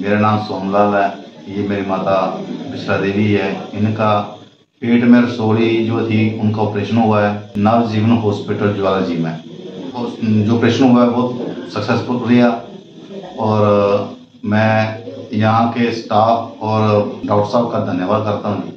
मेरा नाम सोमलाल है। ये मेरी माता बिस्रा देवी है। इनका पेट में रसोली जो थी उनका ऑपरेशन हुआ है नवजीवन हॉस्पिटल ज्वाला जी में। जो ऑपरेशन हुआ है बहुत सक्सेसफुल रहा और मैं यहाँ के स्टाफ और डॉक्टर साहब का धन्यवाद करता हूँ।